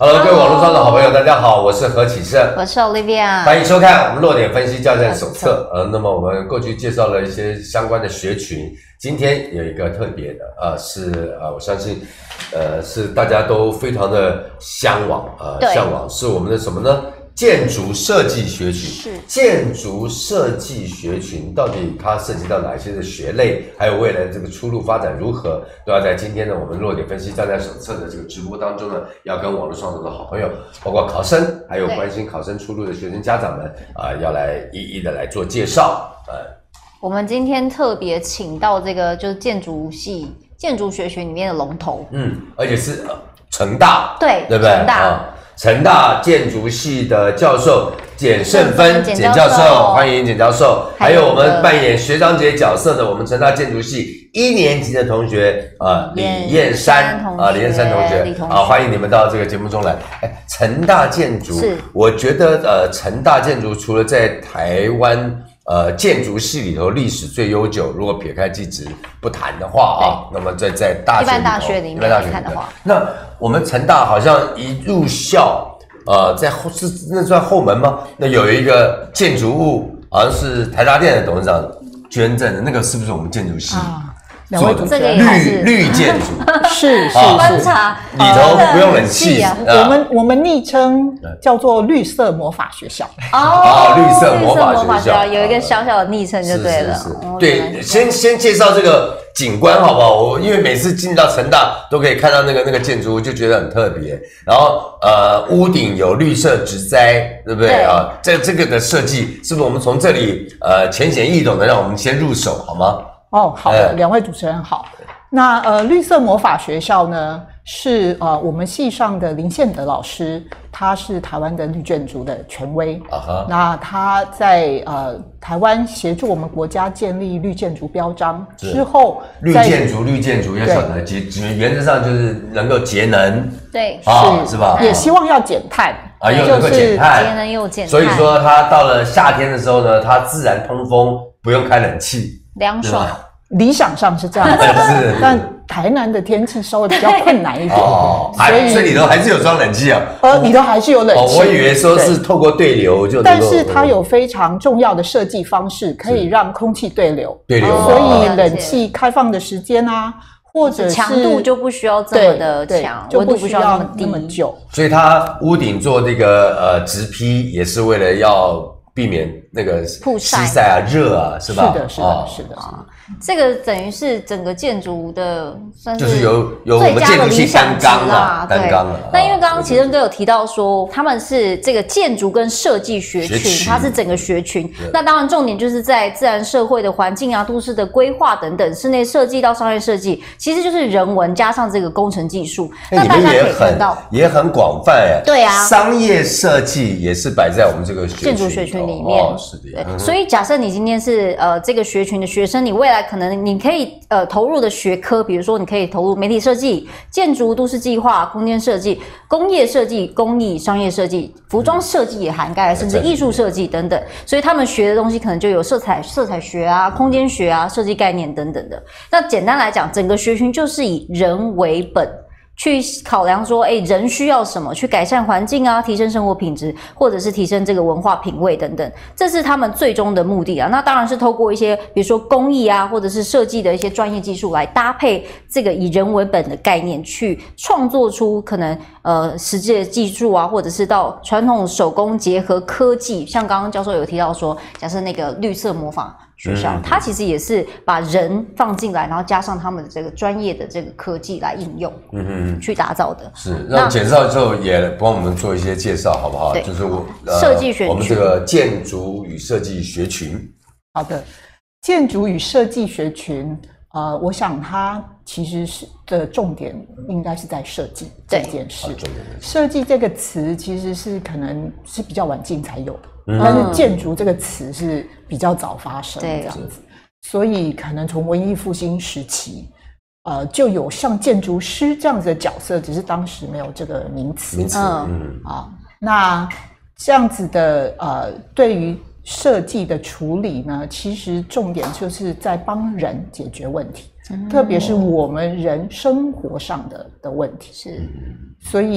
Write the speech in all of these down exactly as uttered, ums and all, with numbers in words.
Hello， 各位网络上的好朋友，大家好，我是何启胜， 我是 Olivia， 欢迎收看我们弱点分析教战手册。呃，那么我们过去介绍了一些相关的学群，今天有一个特别的，呃，是呃，我相信，呃，是大家都非常的向往，呃，向往是我们的什么呢？建筑设计学群。 是建筑设计学群到底它涉及到哪些的学类，还有未来的这个出路发展如何，都要在今天的我们弱点分析教战手册的这个直播当中呢，要跟网络上的好朋友，包括考生，还有关心考生出路的学生家长们啊、呃，要来一一的来做介绍。呃， 我们今天特别请到这个就是建筑系建筑学群里面的龙头， 嗯，而且是呃成大， 对， 对不对？ 成大。 啊成大建筑系的教授简胜芬简教授，欢迎简教授。还有我们扮演学长姐角色的我们成大建筑系一年级的同学啊、呃，李燕珊啊，李燕珊同学啊，欢迎你们到这个节目中来。哎，成大建筑，我觉得呃，成大建筑除了在台湾呃建筑系里头历史最悠久，如果撇开技职不谈的话啊，那么在在大学一般大学里面来看的话， 那我们成大好像一入校，呃，在后是那算后门吗？那有一个建筑物，好像是台达电的董事长捐赠的，那个是不是我们建筑系？啊两位主持人， 绿绿建筑是是观察里头不用冷气， 我们我们昵称叫做绿色魔法学校。 哦，绿色魔法学校有一个小小的昵称就对了。 对，先先介绍这个景观好不好？我因为每次进到成大都可以看到那个那个建筑物，就觉得很特别。然后呃，屋顶有绿色植栽，对不对啊？这这个的设计是不是我们从这里呃浅显易懂的，让我们先入手好吗？ 哦，好的，两位主持人好。那呃，绿色魔法学校呢，是呃我们系上的林宪德老师，他是台湾的绿建筑的权威。啊哈。那他在呃台湾协助我们国家建立绿建筑标章之后， 绿建筑绿建筑要晓得节，原则上就是能够节能， 对， 啊，是吧？ 也希望要减碳。 啊，又能够减碳， 节能又减碳。 所以说，它到了夏天的时候呢，它自然通风，不用开冷气。 凉爽， 理想上是这样子， 是， 但台南的天气稍微比较困难一点， 哦，所以所以里头还是有装冷气啊， 呃，里头还是有冷气。 哦，我以为说是透过对流就能够， 但是它有非常重要的设计方式，可以让空气对流， 对流， 所以冷气开放的时间啊，或者是强度就不需要这么的强， 温度不需要那么久。 所以它屋顶做这个呃直批，也是为了要避免那个西晒啊、热啊，是吧？ 是的，是的，是的。 这个等于是整个建筑的算是就是有有我们建筑系担纲啊，担纲啊。 那因为刚刚启正哥有提到说，他们是这个建筑跟设计学群，它是整个学群。那当然重点就是在自然社会的环境啊、都市的规划等等，室内设计到商业设计，其实就是人文加上这个工程技术。 那大家可以看到也很广泛哎。 对啊， 商业设计也是摆在我们这个建筑学群里面。 哦，是的。 对，所以假设你今天是呃这个学群的学生，你未来可能你可以呃投入的学科，比如说你可以投入媒体设计、建筑都市计划、空间设计、工业设计、工艺、商业设计、服装设计也涵盖了，甚至艺术设计等等。所以他们学的东西可能就有色彩、色彩学啊、空间学啊、设计概念等等的。那简单来讲，整个学群就是以人为本。去考量说，哎，人需要什么，去改善环境啊，提升生活品质，或者是提升这个文化品味等等，这是他们最终的目的啊。那当然是透过一些，比如说工艺啊，或者是设计的一些专业技术来搭配这个以人为本的概念，去创作出可能呃实际的技术啊，或者是到传统手工结合科技。像刚刚教授有提到说，假设那个绿色魔法学校，它其实也是把人放进来，然后加上他们的这个专业的这个科技来应用，嗯哼，去打造的。 是，让简绍之后也帮我们做一些介绍，好不好？就是我设计学群， 我们这个建筑与设计学群。 好的，建筑与设计学群，呃，我想它其实是的重点应该是在设计这件事。设计这个词其实是可能是比较晚近才有的。嗯、但是建筑这个词是比较早发生的这样子，所以可能从文艺复兴时期，呃，就有像建筑师这样子的角色，只是当时没有这个名词。 名词， 嗯啊，那这样子的呃，对于设计的处理呢，其实重点就是在帮人解决问题，嗯、特别是我们人生活上的的问题。 是， 所以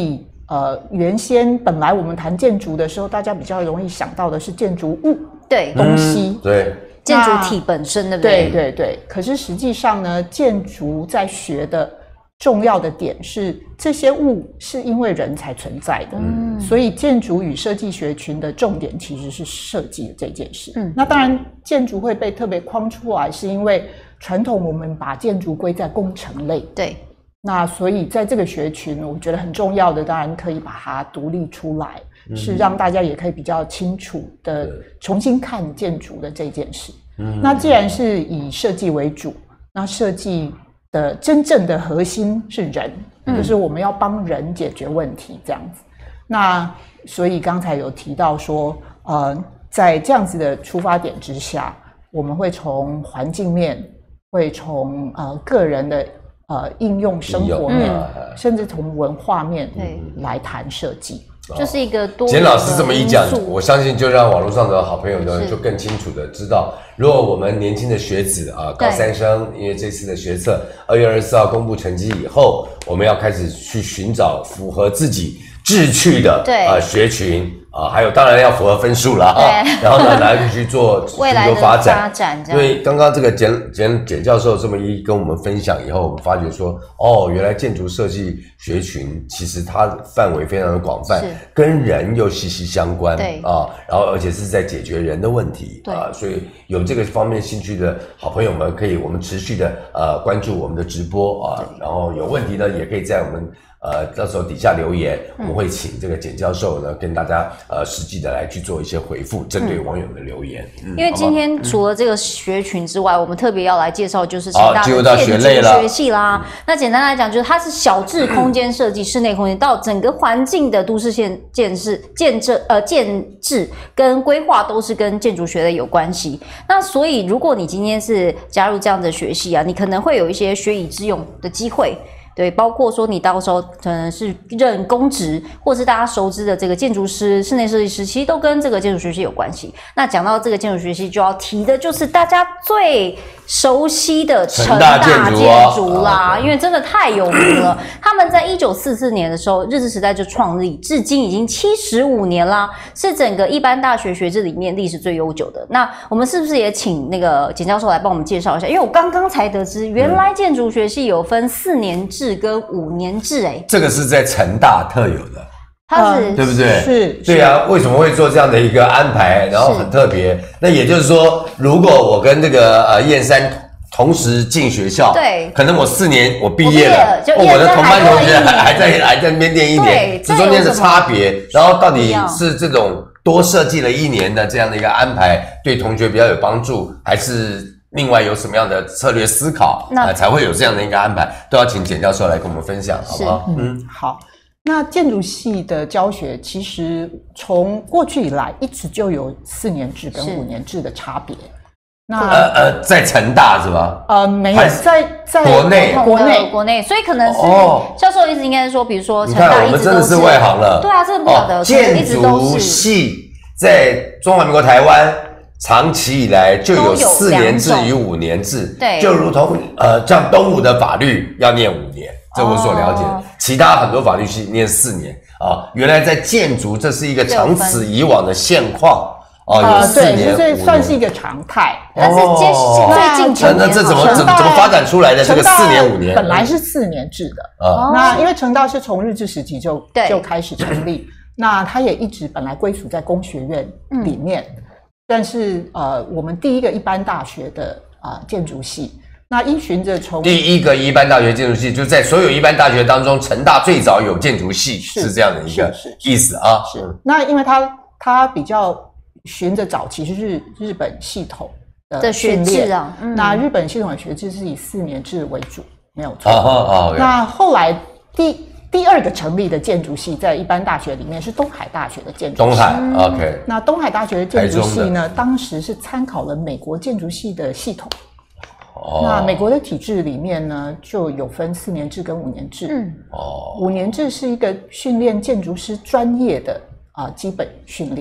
呃，原先本来我们谈建筑的时候，大家比较容易想到的是建筑物， 对， 东西， 嗯、对， 建筑体本身，对不对？ 对对对。可是实际上呢，建筑在学的重要的点是，这些物是因为人才存在的，嗯，所以建筑与设计学群的重点其实是设计的这件事。嗯，那当然，建筑会被特别框出来，是因为传统我们把建筑归在工程类， 对。 那所以在这个学群，我觉得很重要的，当然可以把它独立出来，嗯、是让大家也可以比较清楚的重新看建筑的这件事。嗯，那既然是以设计为主，那设计的真正的核心是人，嗯、就是我们要帮人解决问题这样子。那所以刚才有提到说，呃，在这样子的出发点之下，我们会从环境面，会从呃个人的。呃，应用生活面，嗯、甚至从文化面来谈设计， 就是一个多。 简老师这么一讲，我相信就让网络上的好朋友呢，就更清楚的知道，如果我们年轻的学子啊，高三生，因为这次的学测二月二十四号公布成绩以后，我们要开始去寻找符合自己志趣的呃学群。啊，还有当然要符合分数啦，啊，然后呢，来去做未来的发展。发展因为刚刚这个简简简教授这么一跟我们分享以后，我们发觉说，哦，原来建筑设计学群其实它范围非常的广泛，跟人又息息相关，对啊，然后而且是在解决人的问题，啊，所以有这个方面兴趣的好朋友们，可以我们持续的呃关注我们的直播啊，然后有问题呢，也可以在我们。呃，到时候底下留言，我们会请这个简教授呢，跟大家呃实际的来去做一些回复，针对网友的留言。 嗯、因为今天除了这个学群之外，嗯、我们特别要来介绍就是成大的建筑学系啦。嗯、那简单来讲，就是它是小至空间设计、室内空间，到整个环境的都市建建设、建设呃建制跟规划都是跟建筑学的有关系。那所以，如果你今天是加入这样的学系啊，你可能会有一些学以致用的机会。对，包括说你到时候可能是任公职，或是大家熟知的这个建筑师、室内设计师，其实都跟这个建筑学系有关系。那讲到这个建筑学系，就要提的就是大家最熟悉的成大建筑啦，因为真的太有名了。他们在一九四四年的时候，日治时代就创立，至今已经七十五年啦，是整个一般大学学制里面历史最悠久的。那我们是不是也请那个简教授来帮我们介绍一下？因为我刚刚才得知，原来建筑学系有分四年制跟五年制，哎， 这个是在成大特有的。 它是、嗯、 对不对？ 是， 对啊，为什么会做这样的一个安排？然后很特别。那也就是说，如果我跟这个呃燕山同时进学校， 对， 可能我四年我毕业了， 了就我的同班同学还还在还在那边念一年，这中间的差别，然后到底是这种多设计了一年的这样的一个安排，对同学比较有帮助，还是另外有什么样的策略思考，那、呃、才会有这样的一个安排？都要请简教授来跟我们分享，好不好？ 嗯，好。那建筑系的教学其实从过去以来一直就有四年制跟五年制的差别。 那呃呃，在成大是吧？ 呃，没有，在在国内国内国内，所以可能是教授意思应该是说，比如说成大一直都是， 你看我们真的是外行了。 对啊，这个不晓得， 建筑系在中华民国台湾长期以来就有四年制与五年制， 对， 就如同呃，像东吴的法律要念五年。这我所了解的，哦、其他很多法律系念四年啊。原来在建筑，这是一个长此以往的现况啊，有四年， 对，这算是一个常态。 但是接最近几年， 那这怎么怎么怎么发展出来的？这个四年五年， 本来是四年制的啊。那因为成大是从日治时期就就开始成立，那它也一直本来归属在工学院里面，嗯、但是呃，我们第一个一般大学的啊、呃、建筑系。那依循着从第一个一般大学建筑系，就在所有一般大学当中，成大最早有建筑系，是, 是这样的一个意思啊。 是, 是, 是，那因为它它比较循着早期是日日本系统的学制啊、嗯，那日本系统的学制是以四年制为主，没有错。 哦哦 okay、 那后来第第二个成立的建筑系，在一般大学里面是东海大学的建筑系。 东海、嗯、，OK。 那东海大学的建筑系呢，当时是参考了美国建筑系的系统。哦、那美国的体制里面呢，就有分四年制跟五年制。嗯，哦，五年制是一个训练建筑师专业的啊、呃、基本训练。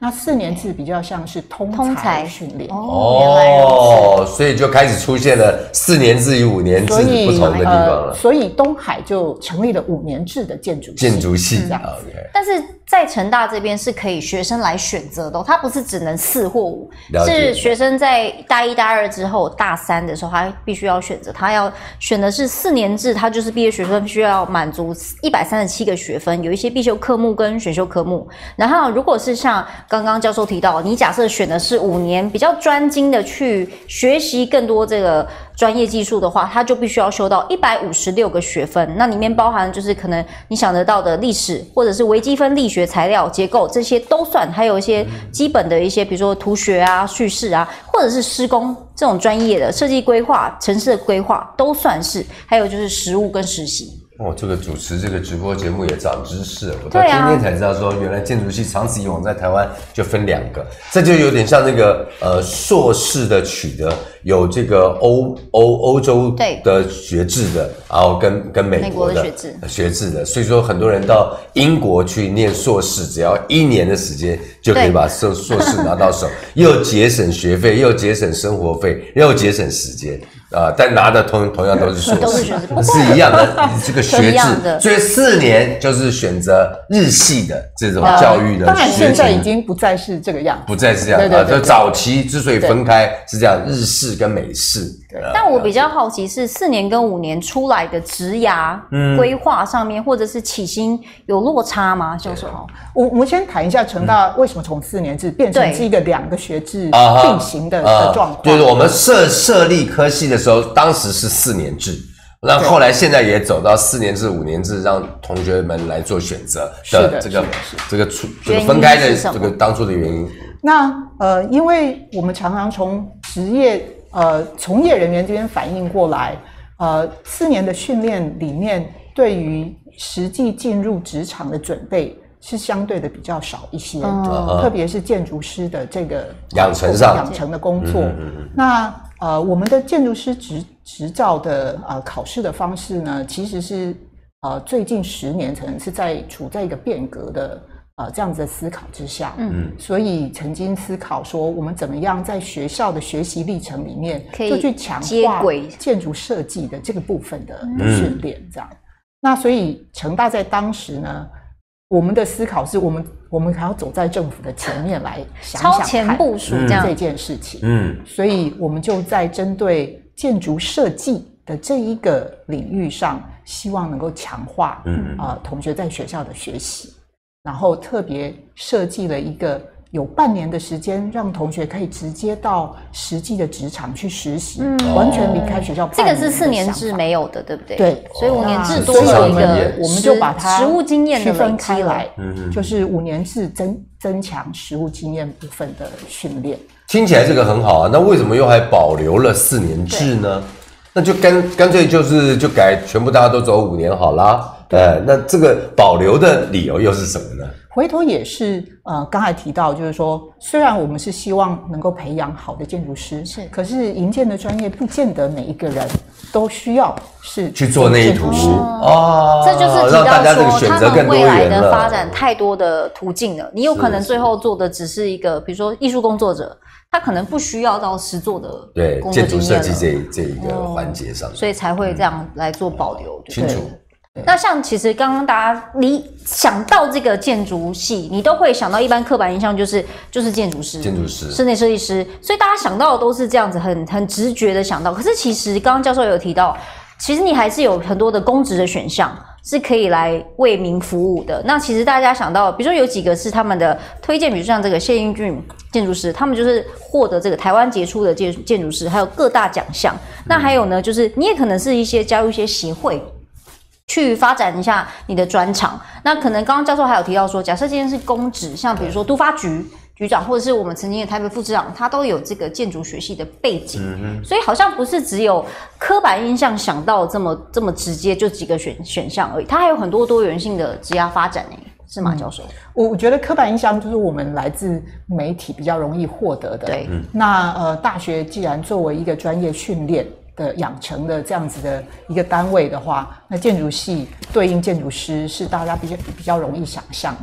那四年制比较像是通才训练哦，所以就开始出现了四年制与五年制不同的地方了。 呃、所以东海就成立了五年制的建筑系建筑系这样子。 Okay. 但是在成大这边是可以学生来选择的、哦，它不是只能四或五，是学生在大一大二之后大三的时候，他必须要选择，他要选的是四年制，他就是毕业学生需要满足一百三十七个学分，有一些必修科目跟选修科目。然后如果是像刚刚教授提到，你假设选的是五年，比较专精的去学习更多这个专业技术的话，他就必须要修到一百五十六个学分。那里面包含就是可能你想得到的历史，或者是微积分、力学、材料、结构这些都算，还有一些基本的一些，比如说图学啊、叙事啊，或者是施工这种专业的设计规划、城市的规划都算是。还有就是实务跟实习。 哦，这个主持这个直播节目也长知识了，我到今天才知道说，原来建筑系长此以往在台湾就分两个，这就有点像那个呃硕士的取得有这个欧欧欧洲的学制的，然后跟跟美国的学制学制的，所以说很多人到英国去念硕士，只要一年的时间就可以把硕硕士拿到手，又节省学费，又节省生活费，又节省时间。啊、呃，但拿的同同样都是硕士， 都是学士， 是一样的这个学制，所以四年就是选择日系的这种教育的、呃。 当然，现在已经不再是这个样子， 不再是这样啊。就早期之所以分开是这样，日式跟美式。 对，但我比较好奇是四年跟五年出来的职涯规划上面，嗯、或者是起薪有落差吗？教授， 我我们先谈一下成大为什么从四年制变成是一个两个学制并行的的状况。 就是我们设设立科系的时候，当时是四年制。那后来现在也走到四年制、五年制，让同学们来做选择的这个这个出这个分开的这个当初的原因。 那呃，因为我们常常从职业呃从业人员这边反映过来，呃，四年的训练里面对于实际进入职场的准备是相对的比较少一些，嗯、特别是建筑师的这个养成上养成的工作。嗯嗯嗯那呃，我们的建筑师执执照的呃考试的方式呢，其实是呃最近十年可能是在处在一个变革的呃这样子的思考之下，嗯，所以曾经思考说，我们怎么样在学校的学习历程里面，就去强化建筑设计的这个部分的训练，这样。嗯、那所以成大在当时呢，我们的思考是我们我们还要走在政府的前面来想想看超前部署这样这件事情，嗯，所以我们就在针对建筑设计的这一个领域上，希望能够强化嗯啊、呃、同学在学校的学习，然后特别设计了一个有半年的时间，让同学可以直接到实际的职场去实习，嗯、完全离开学校半年的想法。 这个是四年制没有的，对不对？ 对， 所以五年制多了一个， 我们就把它实务经验区分开来，嗯，就是五年制增增强实务经验部分的训练。 听起来这个很好啊，那为什么又还保留了四年制呢？那就干干脆就是就改全部大家都走五年好啦。呃，那这个保留的理由又是什么呢？ 回头也是呃，刚才提到，就是说，虽然我们是希望能够培养好的建筑师，是，可是营建的专业不见得每一个人都需要是去做那一图哦。这就是提到说，他们未来的发展太多的途径了。你有可能最后做的只是一个，比如说艺术工作者，他可能不需要到实作的对建筑设计这这一个环节上、哦， 所以才会这样来做保留。 嗯、清楚。 那像其实刚刚大家你想到这个建筑系，你都会想到一般刻板印象就是就是建筑师、 建筑师、 室内设计师，所以大家想到的都是这样子很很直觉的想到。可是其实刚刚教授有提到，其实你还是有很多的公职的选项是可以来为民服务的。那其实大家想到，比如说有几个是他们的推荐，比如像这个谢英俊建筑师，他们就是获得这个台湾杰出的建建筑师，还有各大奖项。那还有呢，就是你也可能是一些加入一些协会。去发展一下你的专长。那可能刚刚教授还有提到说，假设今天是公职，像比如说都发局局长，或者是我们曾经的台北副市长，他都有这个建筑学系的背景，嗯、所以好像不是只有刻板印象想到这么这么直接就几个选选项而已，它还有很多多元性的职涯发展诶，是吗，教授？ 我我觉得刻板印象就是我们来自媒体比较容易获得的。 对，嗯、 那呃，大学既然作为一个专业训练的养成的这样子的一个单位的话，那建筑系对应建筑师是大家比较比较容易想象的。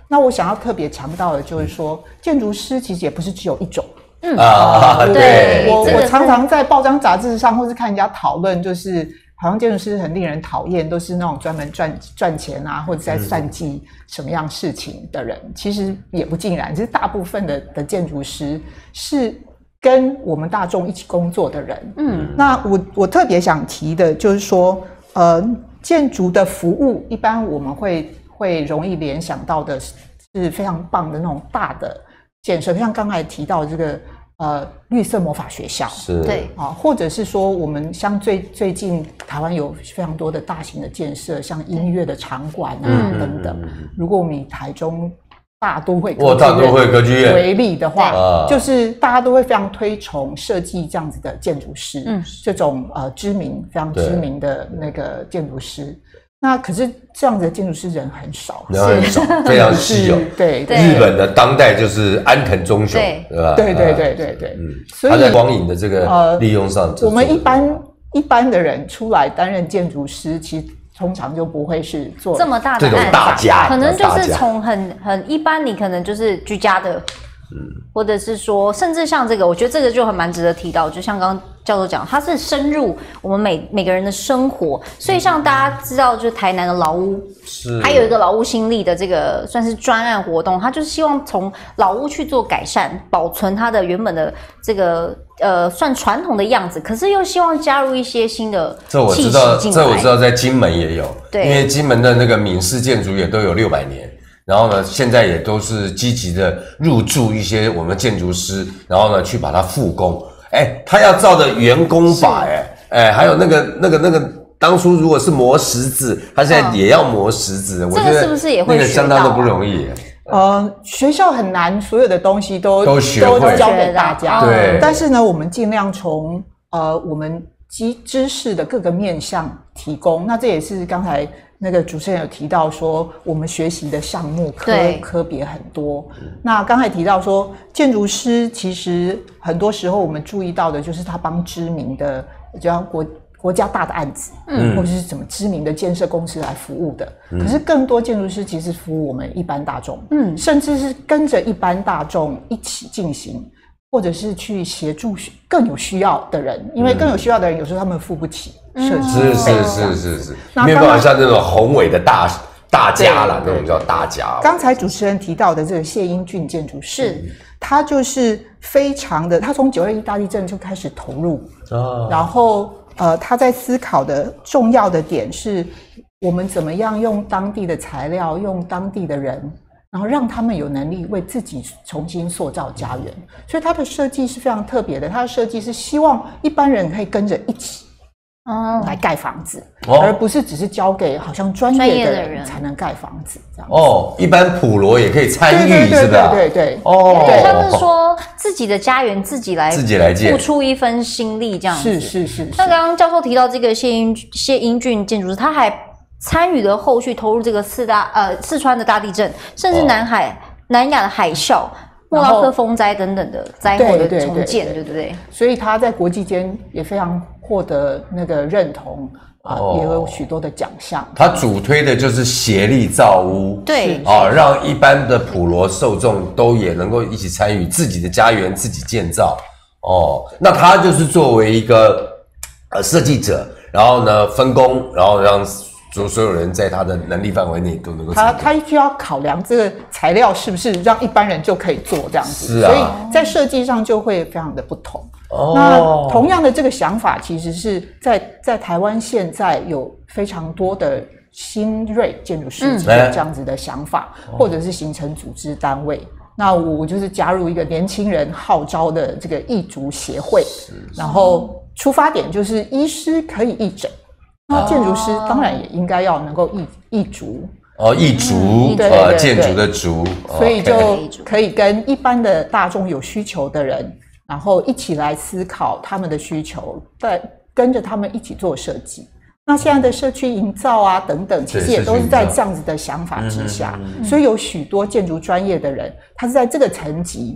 那我想要特别强调的就是说，建筑师其实也不是只有一种。 嗯啊，对， 我我常常在报章杂志上，或是看人家讨论，就是好像建筑师很令人讨厌，都是那种专门赚赚钱啊，或者在算计什么样事情的人。嗯、其实也不尽然，其实大部分的的建筑师是跟我们大众一起工作的人。嗯，那我我特别想提的就是说，呃，建筑的服务，一般我们会会容易联想到的是非常棒的那种大的建设，像刚才提到这个呃绿色魔法学校， 是对啊，或者是说我们像最最近台湾有非常多的大型的建设，像音乐的场馆啊、嗯、等等。如果我们以台中大都会歌剧大都会歌剧院为例的话，就是大家都会非常推崇设计这样子的建筑师，嗯，这种呃知名非常知名的那个建筑师。那可是这样子的建筑师人很少， 人很少，非常稀有。 对， 日本的当代就是安藤忠雄，对吧？ 对对对对对， 嗯，所以他在光影的这个利用上， 我们一般一般的人出来担任建筑师，其实通常就不会是做这么大的这种大家， 可能就是从很很一般，你可能就是居家的。嗯，或者是说，甚至像这个，我觉得这个就很蛮值得提到。就像刚刚教授讲，它是深入我们每每个人的生活，所以像大家知道，就是台南的老屋，是还有一个老屋新力的这个算是专案活动，它就是希望从老屋去做改善，保存它的原本的这个呃算传统的样子，可是又希望加入一些新的这我知道，这我知道在金门也有，对，因为金门的那个闽式建筑也都有六百年。然后呢，现在也都是积极的入驻一些我们建筑师，然后呢去把它复工。哎，他要照着原工法，哎哎，还有那个那个那个，当初如果是磨石子，他现在也要磨石子。 嗯、 我觉得这个是不是也会那个相当的不容易？ 呃，学校很难，所有的东西都都学会都教给大家。 对， 但是呢，我们尽量从呃我们基知识的各个面向提供。那这也是刚才。那个主持人有提到说，我们学习的项目科科别很多。那刚才提到说，建筑师其实很多时候我们注意到的就是他帮知名的，就像国国家大的案子，嗯，或者是什么知名的建设公司来服务的。嗯、可是更多建筑师其实服务我们一般大众，嗯，甚至是跟着一般大众一起进行。或者是去协助更有需要的人，因为更有需要的人有时候他们付不起设计费，是是是是是，没有办法像那种宏伟的大大家啦，那种叫大家。 刚才主持人提到的这个谢英俊建筑师，他就是非常的，他从九二一大地震就开始投入，哦、然后呃他在思考的重要的点是，我们怎么样用当地的材料，用当地的人。然后让他们有能力为自己重新塑造家园，所以它的设计是非常特别的。它的设计是希望一般人可以跟着一起，哦，来盖房子，哦、而不是只是交给好像专业的人才能盖房子这样子。 哦，一般普罗也可以参与，是吧？ 对对对， 哦， 对，像是说自己的家园自己来自己来建， 付出一分心力这样子。 是是是。 那刚刚教授提到这个谢英谢英俊建筑师，他还参与了后续投入这个四大呃四川的大地震，甚至南海、哦、南亚的海啸、莫拉克风灾等等的灾后的重建， 对, 对, 对, 对, 对不对？ 所以他在国际间也非常获得那个认同啊、呃哦，也有许多的奖项。 他主推的就是协力造屋， 对啊、哦，让一般的普罗受众都也能够一起参与自己的家园自己建造。哦，那他就是作为一个呃设计者，然后呢分工，然后让。所所有人在他的能力范围内都能够他他需要考量这个材料是不是让一般人就可以做这样子， 是啊， 所以在设计上就会非常的不同。哦，那同样的这个想法，其实是在在台湾现在有非常多的新锐建筑师有这样子的想法，嗯、或者是形成组织单位。那我就是加入一个年轻人号召的这个义竹协会，然后出发点就是医师可以义诊。那建筑师当然也应该要能够义义竹哦，义竹、嗯、呃，建筑的竹， 所以就可以跟一般的大众有需求的人，然后一起来思考他们的需求，再跟着他们一起做设计。那现在的社区营造啊等等，其实也都是在这样子的想法之下，所以有许多建筑专业的人，他是在这个层级。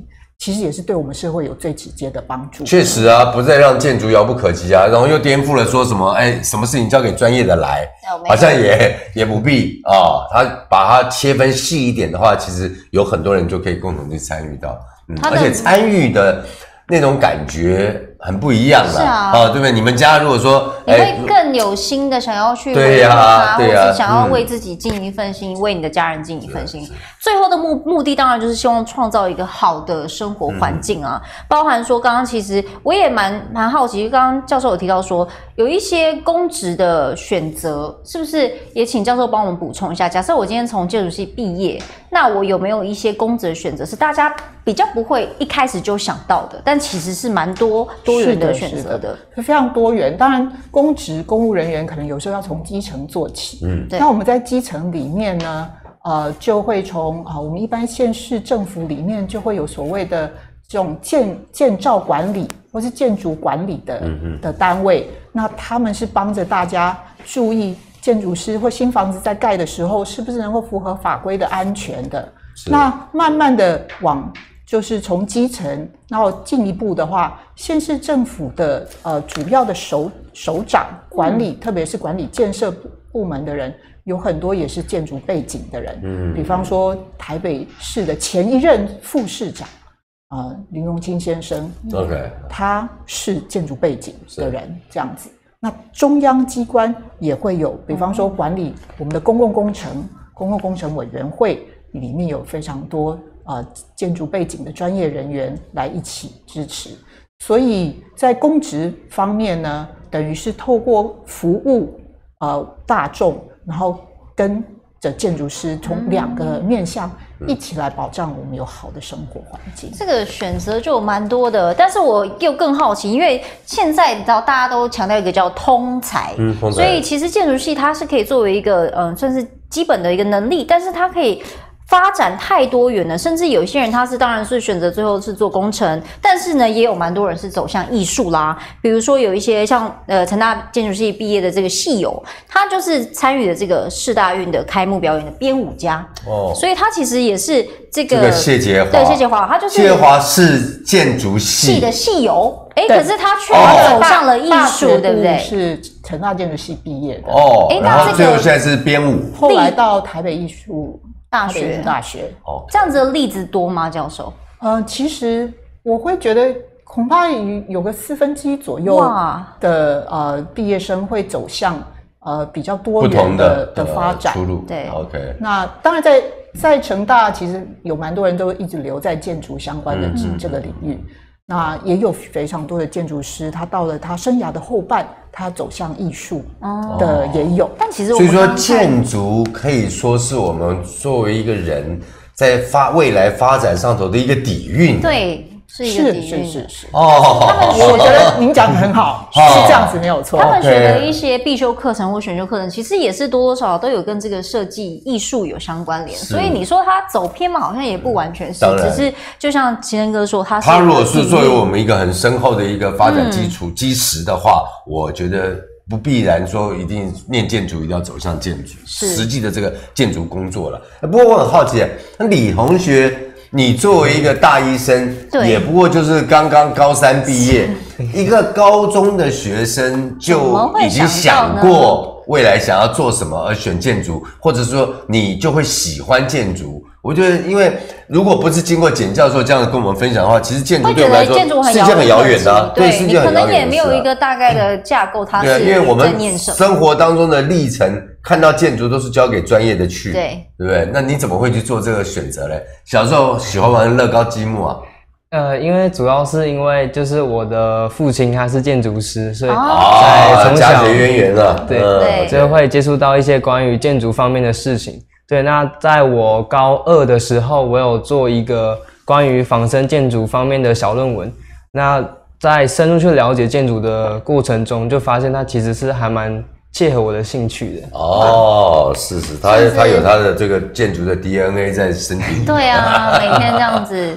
其实也是对我们社会有最直接的帮助。 确实啊，不再让建筑遥不可及啊，然后又颠覆了说什么，哎，什么事情交给专业的来，好像也也不必啊、哦。他把它切分细一点的话，其实有很多人就可以共同去参与到，嗯，而且参与的那种感觉很不一样啦，是啊，哦，对不对？你们家如果说你会更有心的想要去维护它， 或者是想要为自己尽一份心，嗯、为你的家人尽一份心。最后的目目的当然就是希望创造一个好的生活环境啊，嗯、包含说刚刚其实我也蛮蛮好奇，刚刚教授有提到说有一些公职的选择，是不是也请教授帮我们补充一下？假设我今天从建筑系毕业，那我有没有一些公职的选择是大家比较不会一开始就想到的，但其实是蛮多多元的选择的， 是非常多元。当然，公职公务人员可能有时候要从基层做起，嗯，那我们在基层里面呢，呃，就会从啊、呃，我们一般县市政府里面就会有所谓的这种建建造管理或是建筑管理的、嗯、的单位，那他们是帮着大家注意建筑师或新房子在盖的时候是不是能够符合法规的安全的。那慢慢的往就是从基层，然后进一步的话，县市政府的呃主要的首首长管理，嗯、特别是管理建设部门的人，有很多也是建筑背景的人。嗯，比方说台北市的前一任副市长啊、呃、林荣清先生 ，OK， 他是建筑背景的人，这样子。那中央机关也会有，比方说管理我们的公共工程、公共工程委员会里面有非常多。呃，建筑背景的专业人员来一起支持，所以在公职方面呢，等于是透过服务呃大众，然后跟着建筑师从两个面向一起来保障我们有好的生活环境。 这个选择就有蛮多的，但是我又更好奇，因为现在你知道大家都强调一个叫通才，嗯，通才，所以其实建筑系它是可以作为一个嗯、呃、算是基本的一个能力，但是它可以发展太多元了，甚至有些人他是当然是选择最后是做工程，但是呢，也有蛮多人是走向艺术啦。比如说有一些像呃成大建筑系毕业的这个系友，他就是参与了这个世大运的开幕表演的编舞家哦，所以他其实也是这个、 这个谢杰华， 对谢杰华，他就是谢杰华是建筑系的系友。哎，可是他却走上了艺术，对不对？ 是成大建筑系毕业的哦，然后最后现在是编舞， 后来到台北艺术大学， 大学哦，这样子的例子多吗，教授？ 呃，其实我会觉得恐怕有个四分之一左右的呃毕业生会走向呃比较多元的的发展出路。 对 ，OK。 那当然在在成大，其实有蛮多人都一直留在建筑相关的这这个领域。嗯嗯那也有非常多的建筑师，他到了他生涯的后半，他走向艺术的也有。 但其实我所以说，建筑可以说是我们作为一个人在发未来发展上头的一个底蕴。 对。是一个底蕴， 是是是哦，他们我觉得您讲的很好，是这样子没有错。 他们学的一些必修课程或选修课程，其实也是多多少少都有跟这个设计艺术有相关联。所以你说他走偏嘛，好像也不完全是，只是就像齐仁哥说，他是他如果是作为我们一个很深厚的一个发展基础、嗯、基石的话，我觉得不必然说一定念建筑一定要走向建筑实际的这个建筑工作了。不过我很好奇，那李同学。你作为一个大医生，也不过就是刚刚高三毕业，一个高中的学生就已经想过未来想要做什么而选建筑，或者说你就会喜欢建筑。我觉得，因为如果不是经过简教授这样跟我们分享的话，其实建筑对我们来说是一件很遥远的、啊， 对，是一件很遥远的事、啊。你可能也没有一个大概的架构，它是在念什么？ 对，因为我们生活当中的历程，看到建筑都是交给专业的去， 对， 对不对？那你怎么会去做这个选择嘞？小时候喜欢玩乐高积木啊？ 呃，因为主要是因为就是我的父亲他是建筑师，所以在从小家学渊源啊， 对对，就会接触到一些关于建筑方面的事情。对，那在我高二的时候，我有做一个关于仿生建筑方面的小论文。那在深入去了解建筑的过程中，就发现它其实是还蛮切合我的兴趣的。 哦，是是，他他有他的这个建筑的 D N A 在身体里。 对啊，每天这样子。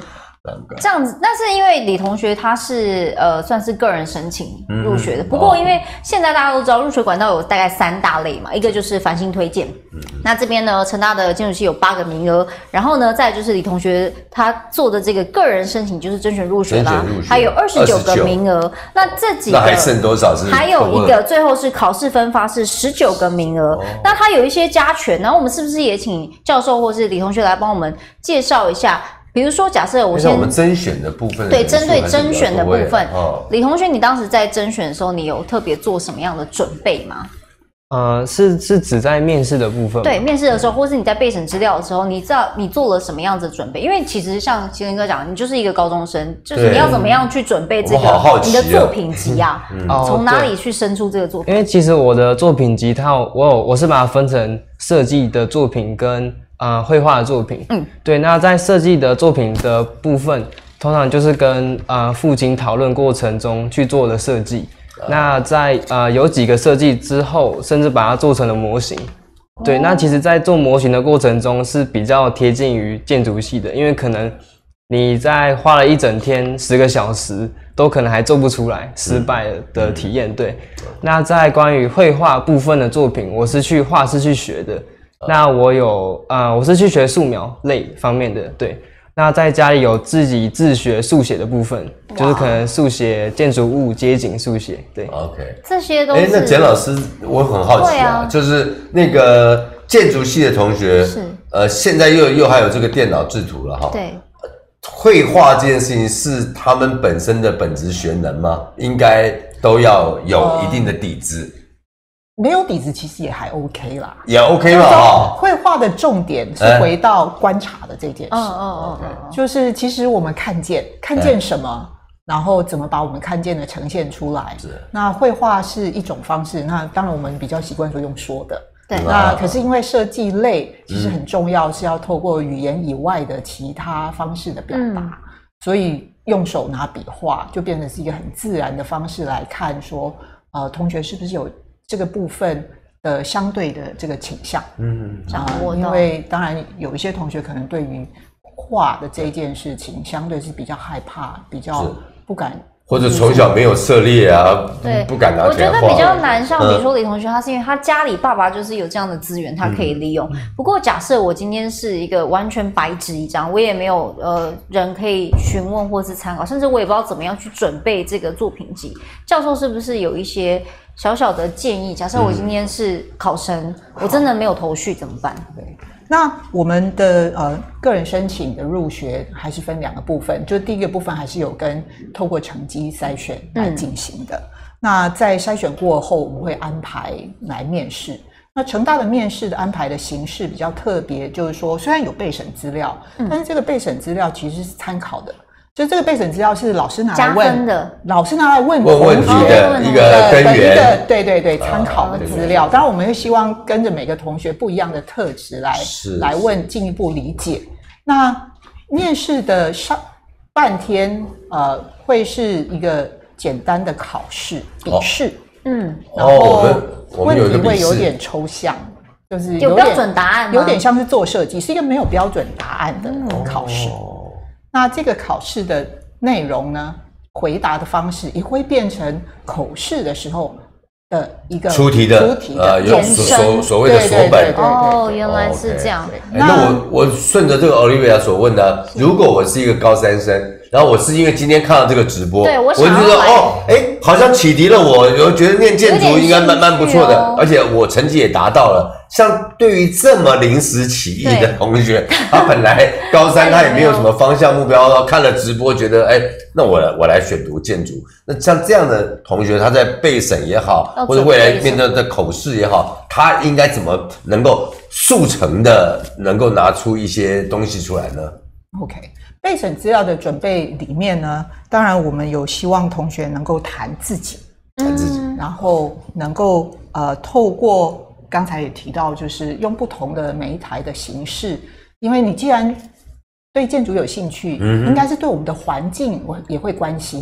这样子，那是因为李同学他是呃算是个人申请入学的。嗯、不过因为现在大家都知道入学管道有大概三大类嘛，一个就是繁星推荐。嗯、那这边呢，成大的建筑系有八个名额，然后呢，再就是李同学他做的这个个人申请就是甄选入学啦，还有二十九个名额。那这几个那还剩多少是？ 还有一个最后是考试分发是十九个名额。哦、那它有一些加权，然后我们是不是也请教授或是李同学来帮我们介绍一下？比如说，假设我先我们甄选的部分， 对，针对甄选的部分，哦、李同学，你当时在甄选的时候，你有特别做什么样的准备吗？ 呃，是是指在面试的部分吗？ 对，面试的时候，或是你在备审资料的时候，你知道你做了什么样子的准备？因为其实像麒麟哥讲，你就是一个高中生，就是你要怎么样去准备这个你的作品集啊？从、嗯、哪里去生出这个作品？ 因为其实我的作品集它，我有我是把它分成设计的作品跟。呃，绘画的作品，嗯，对。那在设计的作品的部分，通常就是跟呃父亲讨论过程中去做的设计。啊、那在呃有几个设计之后，甚至把它做成了模型。哦、对，那其实，在做模型的过程中是比较贴近于建筑系的，因为可能你在花了一整天十个小时，都可能还做不出来，失败的体验。嗯、对。那在关于绘画部分的作品，我是去画室去学的。那我有呃，我是去学素描类方面的，对。那在家里有自己自学速写的部分，就是可能速写建筑物、街景速写，对。 OK， 这些都是。哎、 欸，那简老师，我很好奇啊，啊就是那个建筑系的同学，是呃，现在又又还有这个电脑制图了哈。 对。 绘画这件事情是他们本身的本职学能吗？应该都要有一定的底子。呃没有底子其实也还 OK 啦， 也 OK 嘛哈。 绘画的重点是回到观察的这件事，嗯嗯嗯，就是其实我们看见看见什么，欸、然后怎么把我们看见的呈现出来。是。那绘画是一种方式，那当然我们比较习惯说用说的，对。那可是因为设计类其实很重要，是要透过语言以外的其他方式的表达，嗯、所以用手拿笔画就变成是一个很自然的方式来看说，呃，同学是不是有这个部分的相对的这个倾向，嗯啊、呃，因为当然有一些同学可能对于画的这件事情，相对是比较害怕，比较不敢， 或者从小没有涉猎啊，对，不敢拿起来画。 我觉得比较难，像比如说李同学，他是因为他家里爸爸就是有这样的资源，他可以利用。嗯、不过假设我今天是一个完全白纸一张，我也没有呃人可以询问或是参考，甚至我也不知道怎么样去准备这个作品集。教授是不是有一些小小的建议？假设我今天是考生，嗯、我真的没有头绪怎么办？ 对，那我们的呃个人申请的入学还是分两个部分，就第一个部分还是有跟透过成绩筛选来进行的。嗯、那在筛选过后，我们会安排来面试。那成大的面试的安排的形式比较特别，就是说虽然有备审资料，嗯、但是这个备审资料其实是参考的。就这个备审资料是老师拿来问加分的， 老师拿来问问问题的一个根源， 一个对对对参考的资料。当然，我们会希望跟着每个同学不一样的特质来来问进一步理解。那面试的上半天，呃，会是一个简单的考试笔试，嗯，然后问题会有点抽象，就是有标准答案吗？ 有点像是做设计，是一个没有标准答案的考试。那这个考试的内容呢，回答的方式也会变成口试的时候的一个出题的出题的延伸，所所谓的锁本。 哦，原来是这样。 Okay. 那我我顺着这个 Olivia 所问的，如果我是一个高三生，然后我是因为今天看到这个直播， 对我就说哦，哎，好像启迪了我，我觉得念建筑应该蛮蛮不错的，而且我成绩也达到了。像对于这么临时起意的同学，他本来高三他也没有什么方向目标，看了直播觉得，哎，那我我来选读建筑。那像这样的同学，他在备审也好，或者未来面对的口试也好，他应该怎么能够速成的能够拿出一些东西出来呢 ？OK， 备审资料的准备里面呢，当然我们有希望同学能够谈自己， 谈自己， 然后能够呃透过。刚才也提到，就是用不同的媒材的形式，因为你既然对建筑有兴趣，嗯、应该是对我们的环境也会关心的。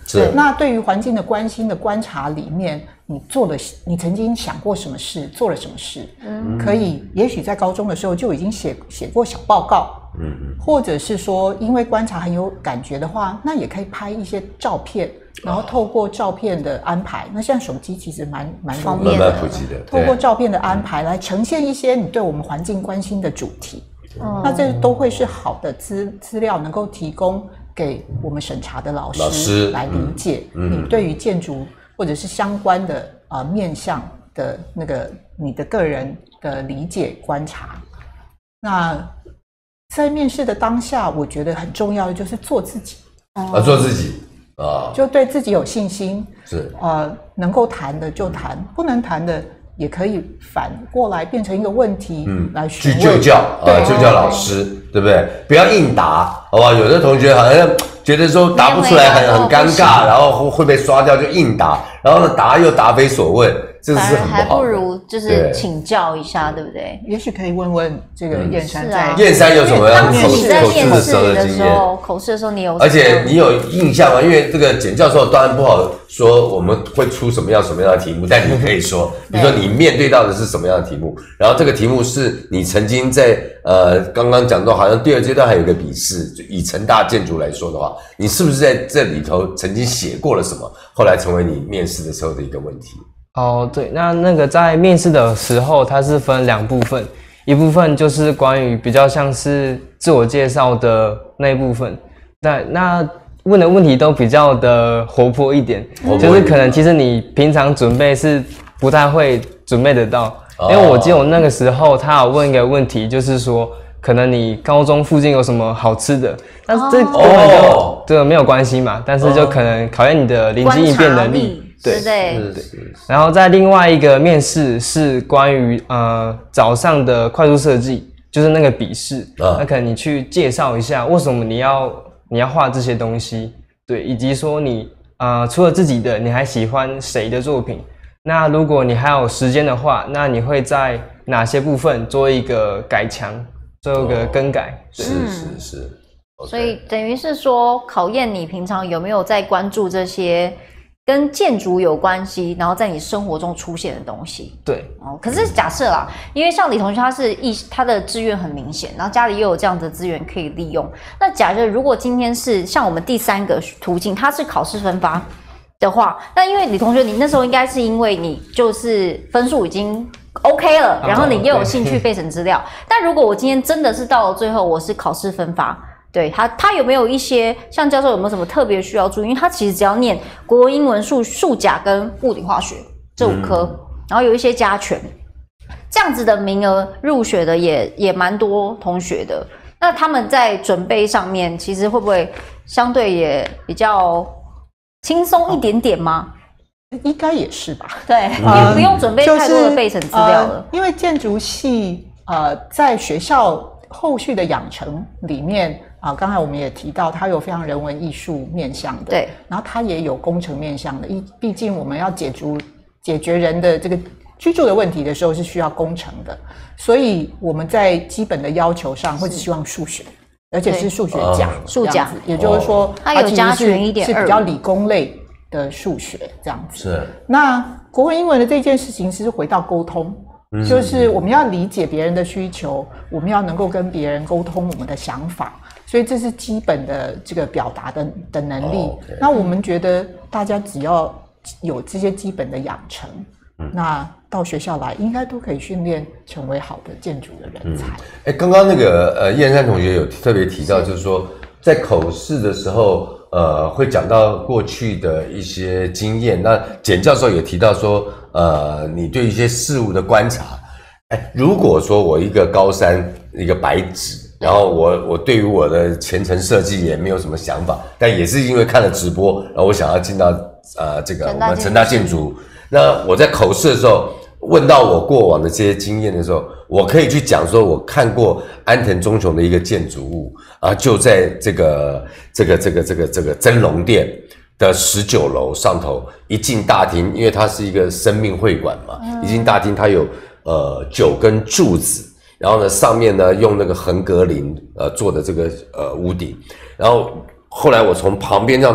是。 那对于环境的关心的观察里面，你做了，你曾经想过什么事，做了什么事？嗯，可以，也许在高中的时候就已经写写过小报告。嗯嗯，或者是说，因为观察很有感觉的话，那也可以拍一些照片，然后透过照片的安排，那现在手机其实蛮蛮方便的， 蛮普及的。 透过照片的安排来呈现一些你对我们环境关心的主题，嗯、那这都会是好的资资料，能够提供给我们审查的老师, 老师来理解你对于建筑或者是相关的呃面向的那个你的个人的理解观察。那在面试的当下，我觉得很重要的就是做自己啊，做自己啊， 就对自己有信心， 是呃，能够谈的就谈，不能谈的也可以反过来变成一个问题，嗯，来去就教啊，就教老师，对不对？不要硬答，好不好？有的同学好像觉得说答不出来很很尴尬，然后会被刷掉，就硬答，然后呢答又答非所问。这是很不好的， 还不如就是请教一下，对不对？ 也许可以问问这个燕山在， 燕山有什么样口口试的时候的经验？ 口试的时候你有， 而且你有印象吗？因为这个简教授当然不好说我们会出什么样什么样的题目，但你可以说，比如说你面对到的是什么样的题目，然后这个题目是你曾经在呃刚刚讲到，好像第二阶段还有一个笔试，就以成大建筑来说的话，你是不是在这里头曾经写过了什么，后来成为你面试的时候的一个问题？ 哦，对，那那个在面试的时候，它是分两部分，一部分就是关于比较像是自我介绍的那一部分，那那问的问题都比较的活泼一点，嗯、就是可能其实你平常准备是不太会准备得到，哦、因为我记得我那个时候他有问一个问题，就是说可能你高中附近有什么好吃的，但是这根本就、哦、这个没有关系嘛，但是就可能考验你的灵机应变能力。对对对，然后在另外一个面试是关于呃早上的快速设计，就是那个笔试，啊、那可能你去介绍一下为什么你要你要画这些东西，对，以及说你呃除了自己的，你还喜欢谁的作品？那如果你还有时间的话，那你会在哪些部分做一个改强，做一个更改？ 哦、是是是， 所以等于是说考验你平常有没有在关注这些跟建筑有关系，然后在你生活中出现的东西。 对， 哦，可是假设啦，因为像李同学他是意他的志愿很明显，然后家里又有这样的资源可以利用。那假设如果今天是像我们第三个途径，它是考试分发的话，那因为李同学你那时候应该是因为你就是分数已经 OK 了，然后你又有兴趣备审资料。但如果我今天真的是到了最后，我是考试分发。对他，他有没有一些像教授有没有什么特别需要注意？因为他其实只要念国文、英文、数、数甲跟物理化学这五科，嗯、然后有一些加权，这样子的名额入学的也也蛮多同学的。那他们在准备上面，其实会不会相对也比较轻松一点点吗？ 应该也是吧。 对，嗯、也不用准备太多的备审资料了。 就是呃、因为建筑系呃在学校后续的养成里面。啊，刚才我们也提到，它有非常人文艺术面向的， 对， 然后它也有工程面向的。一，毕竟我们要解决解决人的这个居住的问题的时候，是需要工程的，所以我们在基本的要求上会希望数学，而且是数学甲， 数甲， 也就是说， 它有加权一点二，是比较理工类的数学这样子。 是。 那国文、英文的这件事情是回到沟通。就是我们要理解别人的需求，我们要能够跟别人沟通我们的想法，所以这是基本的这个表达的的能力。Oh, okay. 那我们觉得大家只要有这些基本的养成，嗯、那到学校来应该都可以训练成为好的建筑的人才。 哎、嗯，刚刚那个呃燕山同学有特别提到，就是说在口试的时候，呃，会讲到过去的一些经验。那简教授也提到说。呃，你对一些事物的观察，哎，如果说我一个高三一个白纸，然后我我对于我的前程设计也没有什么想法，但也是因为看了直播，然后我想要进到呃这个我们成大建筑，那我在口试的时候问到我过往的这些经验的时候，我可以去讲说，我看过安藤忠雄的一个建筑物啊，就在这个这个这个这个这个真龙殿的十九楼上头，一进大厅，因为它是一个生命会馆嘛，嗯、一进大厅它有呃九根柱子，然后呢上面呢用那个横格林呃做的这个呃屋顶，然后后来我从旁边这样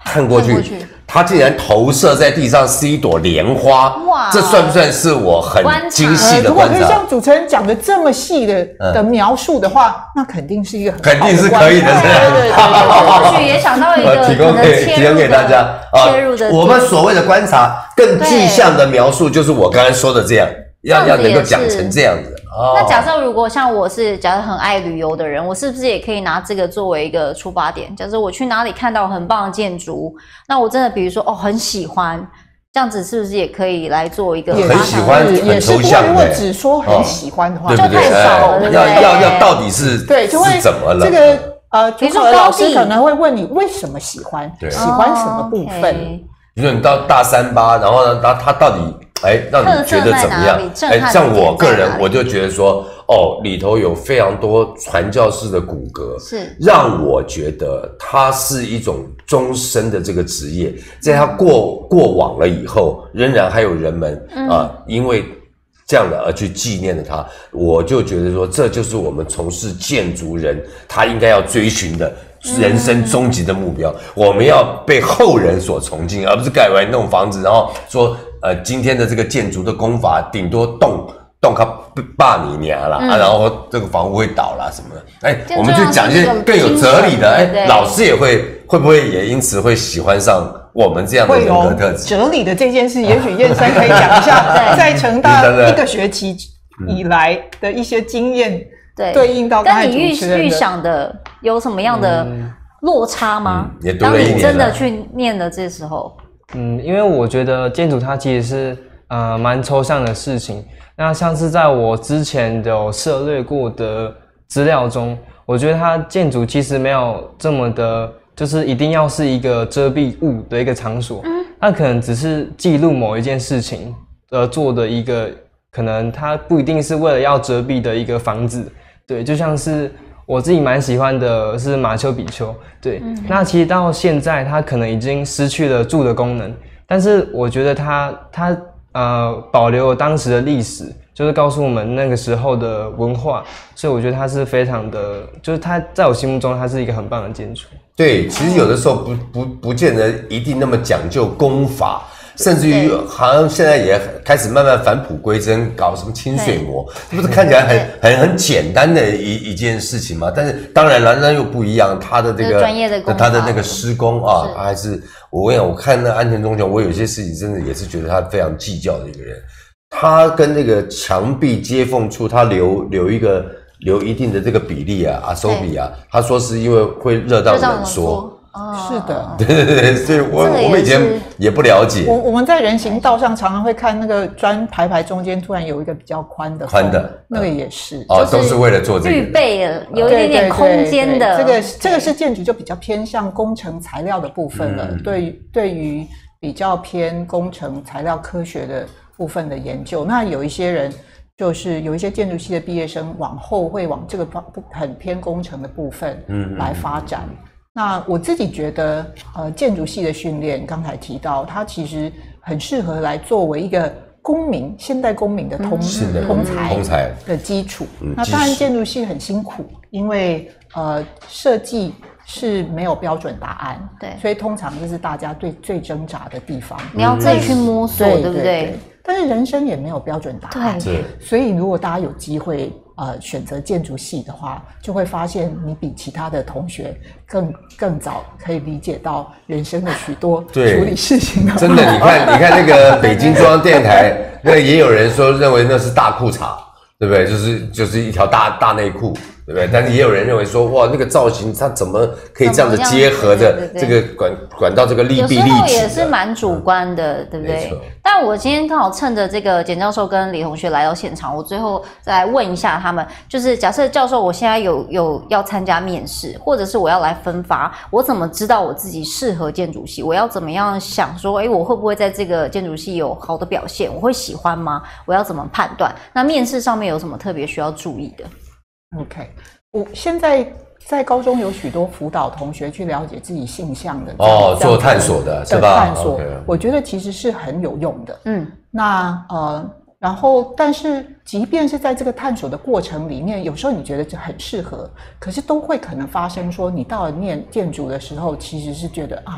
看过去，它竟然投射在地上是一朵莲花，哇！这算不算是我很精细的观察？ 如果可以像主持人讲的这么细的、嗯、的描述的话，那肯定是一个很肯定是可以的， 对对对。或许也想到一个提供给提供给大家切入的、 啊，我们所谓的观察更具象的描述，就是我刚才说的这样，要要能够讲成这样子。 哦、那假设如果像我是假设很爱旅游的人，我是不是也可以拿这个作为一个出发点？假设我去哪里看到很棒的建筑，那我真的比如说哦很喜欢，这样子是不是也可以来做一个很喜欢很抽象的？ 如果只说很喜欢的话， 哦、 就太少了，对不对？ 要要要到底是对，就会怎么了？ 这个呃，比如说老师可能会问你为什么喜欢，喜欢什么部分？ 比如说你到大三巴，然后呢，他他到底？哎，让你觉得怎么样？哎，像我个人，我就觉得说，哦，里头有非常多传教士的骨骼， 是让我觉得它是一种终身的这个职业，在他过过往了以后，仍然还有人们啊、嗯呃，因为这样的而去纪念了他，我就觉得说，这就是我们从事建筑人他应该要追寻的。人生终极的目标，嗯、我们要被后人所崇敬，而不是盖完那种房子，然后说，呃，今天的这个建筑的工法，顶多动动它霸你娘啦、嗯啊，然后这个房屋会倒啦什么的。哎，我们就讲一些更有哲理的。哎，老师也会会不会也因此会喜欢上我们这样的人格特质？ 哲理的这件事，也许燕山可以讲一下，在成大一个学期以来的一些经验。 对， 对应到刚才主持人的跟你预预想的有什么样的落差吗？ 嗯、也读了一年了。 当你真的去念的这时候， 嗯，因为我觉得建筑它其实是呃蛮抽象的事情。那像是在我之前有涉猎过的资料中，我觉得它建筑其实没有这么的，就是一定要是一个遮蔽物的一个场所。嗯，它可能只是记录某一件事情而做的一个，可能它不一定是为了要遮蔽的一个房子。对，就像是我自己蛮喜欢的是马丘比丘，对，嗯、那其实到现在它可能已经失去了住的功能，但是我觉得它它呃保留了当时的历史，就是告诉我们那个时候的文化，所以我觉得它是非常的，就是它在我心目中它是一个很棒的建筑。 对，其实有的时候不不不见得一定那么讲究工法。甚至于好像现在也开始慢慢返璞归真，搞什么清水模，这不是看起来很很很简单的一一件事情吗？但是当然了，那又不一样，他的这个专业的他的那个施工啊，他还是我跟你讲，我看那安田忠雄，我有些事情真的也是觉得他非常计较的一个人。他跟那个墙壁接缝处，他留留一个留一定的这个比例啊，阿手比啊，他说是因为会热到冷缩。 哦，是的， 对对对，所以我我们以前也不了解。 我我们在人行道上常常会看那个砖排排中间突然有一个比较宽的宽的， 那个也是哦，都是为了做这个预备了，有一点点空间的。 这个这个是建筑就比较偏向工程材料的部分了，对于对于比较偏工程材料科学的部分的研究，那有一些人。就是有一些建筑系的毕业生往后会往这个很偏工程的部分来发展。嗯嗯嗯，那我自己觉得，呃，建筑系的训练，刚才提到，它其实很适合来作为一个公民、现代公民的通嗯、 通才通才的基础。嗯、那当然，建筑系很辛苦，因为呃，设计是没有标准答案， 对， 所以通常这是大家最最挣扎的地方。 你要自己去摸索，对, 对不对？对对， 但是人生也没有标准答案， 对， 所以如果大家有机会呃选择建筑系的话，就会发现你比其他的同学更更早可以理解到人生的许多处理事情的。 真的，你看，你看那个北京中央电台，那也有人说认为那是大裤衩，对不对？就是就是一条大大内裤。对不对？但是也有人认为说，哇，那个造型它怎么可以这样子结合着这个管管到这个利弊利己？有时候也是蛮主观的，嗯、对不对？但我今天刚好趁着这个简教授跟李同学来到现场，我最后再来问一下他们，就是假设教授我现在有有要参加面试，或者是我要来分发，我怎么知道我自己适合建筑系？我要怎么样想说，哎，我会不会在这个建筑系有好的表现？我会喜欢吗？我要怎么判断？那面试上面有什么特别需要注意的？ OK， 我现在在高中有许多辅导同学去了解自己性向的哦，做探索的是吧？ 探索， okay. 我觉得其实是很有用的。嗯，那呃，然后但是即便是在这个探索的过程里面，有时候你觉得就很适合，可是都会可能发生说，你到了念建筑的时候，其实是觉得啊，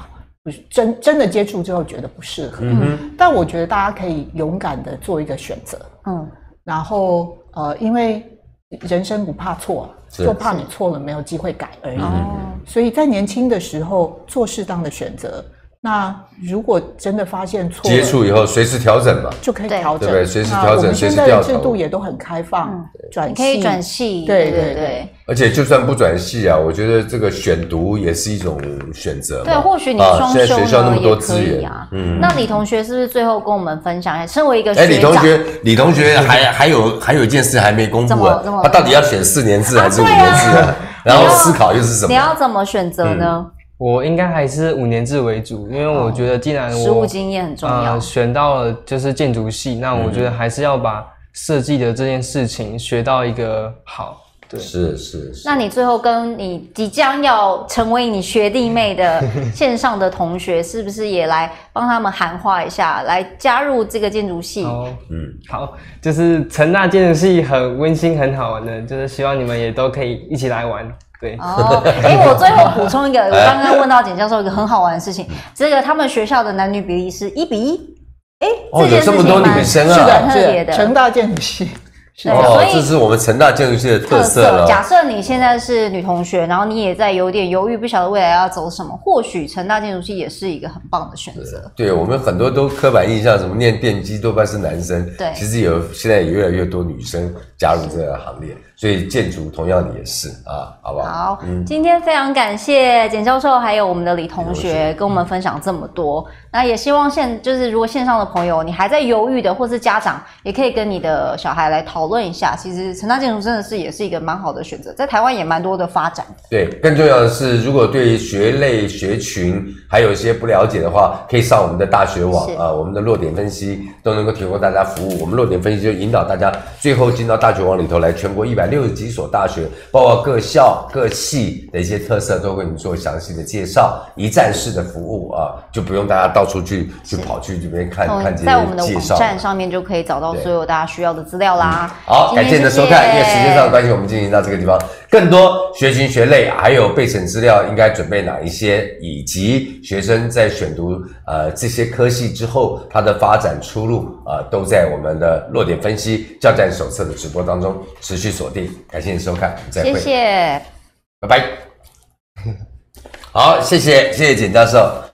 不是真真的接触之后觉得不适合。嗯，但我觉得大家可以勇敢的做一个选择。嗯，然后呃，因为人生不怕错，就怕你错了没有机会改而已。哦，所以在年轻的时候做适当的选择。那如果真的发现错了， 接触以后随时调整嘛， 就可以调整， 对不对？随时调整，随时调整。 我们现在的制度也都很开放，转系可以转系， 对对对。 而且就算不转系啊，我觉得这个选读也是一种选择。 对，或许你双修呢、 啊、现在学校那么多资源啊。嗯，那李同学是不是最后跟我们分享一下，身为一个学长， 哎，李同学，李同学还还有还有一件事还没公布啊，他到底要选四年制还是五年制啊？然后思考又是什么？ 你要怎么选择呢？嗯， 我应该还是五年制为主，因为我觉得既然我实务经验很重要， 呃，选到了就是建筑系，那我觉得还是要把设计的这件事情学到一个好。对， 是是是。 那你最后跟你即将要成为你学弟妹的线上的同学，是不是也来帮他们喊话一下，来加入这个建筑系？ 哦，嗯，好，就是成大建筑系很温馨、很好玩的，就是希望你们也都可以一起来玩。对哦，哎、欸，我最后补充一个，我刚刚问到简教授一个很好玩的事情，这个他们学校的男女比例是一比一，哎、欸， 哦，有这么多女生啊， 是的，特别的，成大建筑系。 哦，这是我们成大建筑系的特色了。 假设你现在是女同学，然后你也在有点犹豫，不晓得未来要走什么，或许成大建筑系也是一个很棒的选择。 对，我们很多都刻板印象，什么念电机多半是男生， 对， 其实有现在也越来越多女生加入这个行列，所以建筑同样也是啊，好不好？ 好，嗯、今天非常感谢简教授还有我们的李同学跟我们分享这么多。那也希望线就是如果线上的朋友你还在犹豫的，或是家长也可以跟你的小孩来讨论一下。其实成大建筑真的是也是一个蛮好的选择，在台湾也蛮多的发展。 对，更重要的是，如果对学类学群还有一些不了解的话，可以上我们的大学网啊、呃，我们的落点分析都能够提供大家服务。我们落点分析就引导大家最后进到大学网里头来，全国一百六十几所大学，包括各校各系的一些特色，都为你做详细的介绍，一站式的服务啊，就不用大家到处去去跑去这边看看这些介绍。 在我们的网站上面就可以找到所有大家需要的资料啦。 嗯、好，感谢你的收看，因为时间上的关系，我们进行到这个地方。更多学群学类还有备审资料应该准备哪一些，以及学生在选读呃这些科系之后，他的发展出路啊、呃，都在我们的落点分析教战手册的直播当中持续锁定。感谢你收看，再会， 谢谢， 拜拜。好，谢谢谢谢简教授。